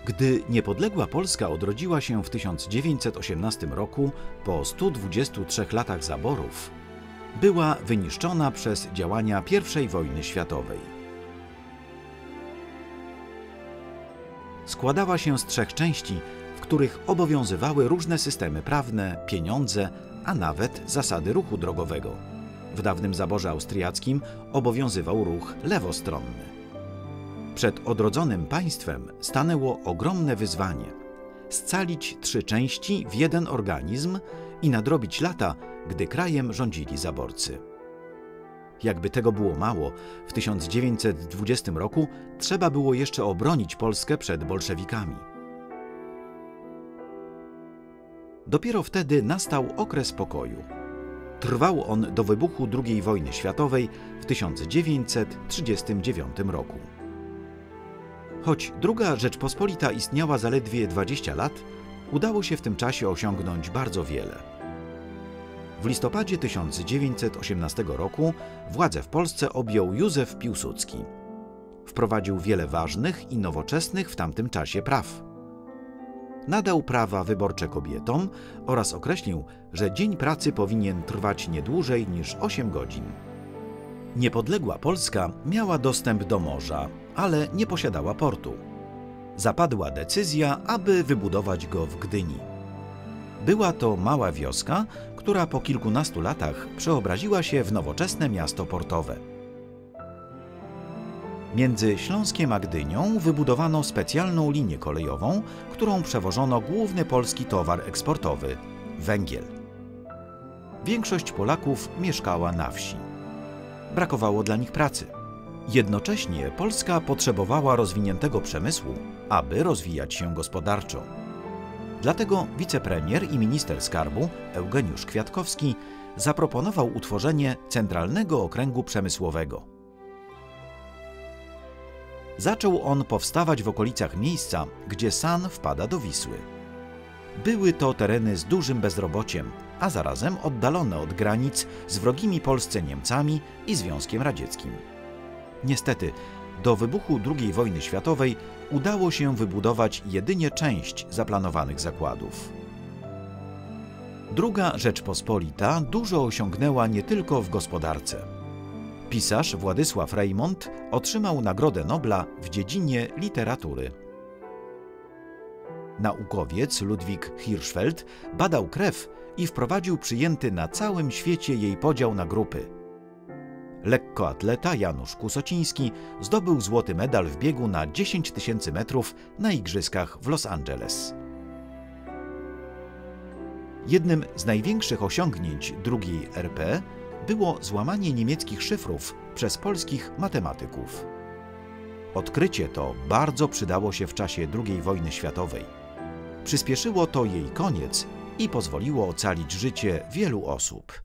Gdy niepodległa Polska odrodziła się w 1918 roku po 123 latach zaborów, była wyniszczona przez działania I wojny światowej. Składała się z 3 części, w których obowiązywały różne systemy prawne, pieniądze, a nawet zasady ruchu drogowego. W dawnym zaborze austriackim obowiązywał ruch lewostronny. Przed odrodzonym państwem stanęło ogromne wyzwanie – scalić 3 części w jeden organizm i nadrobić lata, gdy krajem rządzili zaborcy. Jakby tego było mało, w 1920 roku trzeba było jeszcze obronić Polskę przed bolszewikami. Dopiero wtedy nastał okres pokoju. Trwał on do wybuchu II wojny światowej w 1939 roku. Choć II Rzeczpospolita istniała zaledwie 20 lat, udało się w tym czasie osiągnąć bardzo wiele. W listopadzie 1918 roku władzę w Polsce objął Józef Piłsudski. Wprowadził wiele ważnych i nowoczesnych w tamtym czasie praw. Nadał prawa wyborcze kobietom oraz określił, że dzień pracy powinien trwać nie dłużej niż 8 godzin. Niepodległa Polska miała dostęp do morza, ale nie posiadała portu. Zapadła decyzja, aby wybudować go w Gdyni. Była to mała wioska, która po kilkunastu latach przeobraziła się w nowoczesne miasto portowe. Między Śląskiem a Gdynią wybudowano specjalną linię kolejową, którą przewożono główny polski towar eksportowy – węgiel. Większość Polaków mieszkała na wsi. Brakowało dla nich pracy. Jednocześnie Polska potrzebowała rozwiniętego przemysłu, aby rozwijać się gospodarczo. Dlatego wicepremier i minister skarbu Eugeniusz Kwiatkowski zaproponował utworzenie Centralnego Okręgu Przemysłowego. Zaczął on powstawać w okolicach miejsca, gdzie San wpada do Wisły. Były to tereny z dużym bezrobociem, a zarazem oddalone od granic z wrogimi Polsce Niemcami i Związkiem Radzieckim. Niestety, do wybuchu II wojny światowej udało się wybudować jedynie część zaplanowanych zakładów. II Rzeczpospolita dużo osiągnęła nie tylko w gospodarce. Pisarz Władysław Reymont otrzymał Nagrodę Nobla w dziedzinie literatury. Naukowiec Ludwik Hirschfeld badał krew i wprowadził przyjęty na całym świecie jej podział na grupy. Lekkoatleta Janusz Kusociński zdobył złoty medal w biegu na 10 000 metrów na igrzyskach w Los Angeles. Jednym z największych osiągnięć II RP było złamanie niemieckich szyfrów przez polskich matematyków. Odkrycie to bardzo przydało się w czasie II wojny światowej. Przyspieszyło to jej koniec i pozwoliło ocalić życie wielu osób.